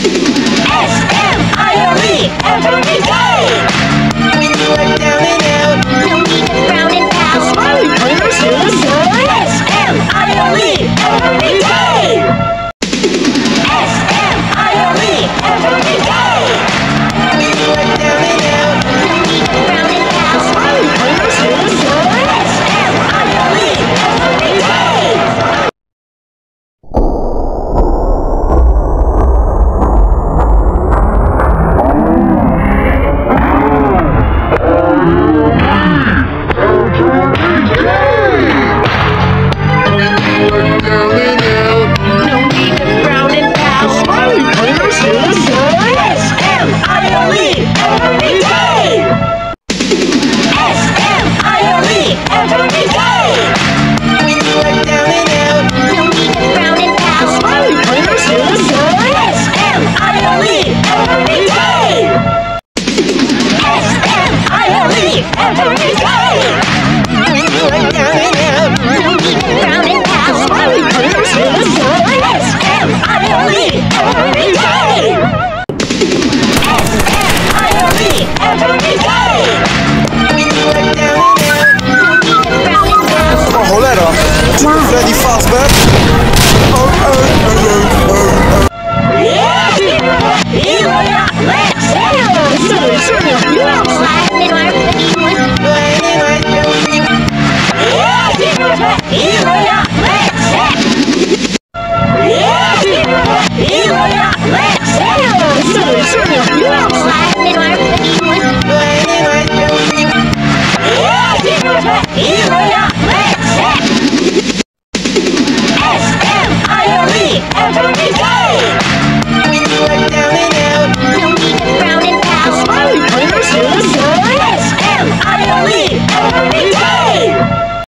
S-M-I-L-E, every day. When you are down and out, no need to frown and pout. Smiley cleaners here to say S-M-I-L-E, every day. S-M-I-L-E, every day. When you are down and out, no need to frown and pout. Smiley cleaners here to say S-M-I-L-E, every day. Ready, fast, man. S-M-I-L-E, every day.